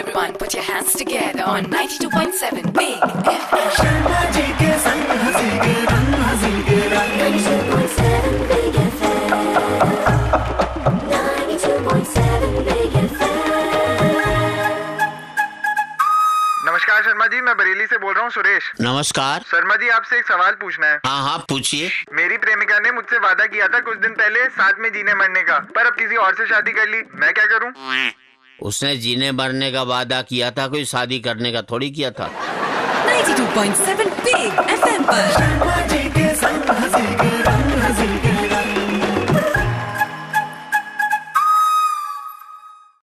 Everyone put your hands together on 92.7 Big FM. Sharmaji के संग हंसी के रंग हंसी के रंग 92.7 Big FM 92.7 Big FM। नमस्कार शर्मा जी, मैं बरेली से बोल रहा हूँ सुरेश। नमस्कार। शर्मा जी, आपसे एक सवाल पूछना है। हाँ पूछिए। मेरी प्रेमिका ने मुझसे वादा किया था कुछ दिन पहले साथ में जीने मरने का, पर अब किसी और से शादी कर ली। मैं क्या करूँ? उसने जीने मरने का वादा किया था, कोई शादी करने का थोड़ी किया था। 92.7 Big FM पर शर्माजी के संग हंसी के रंग हंसी के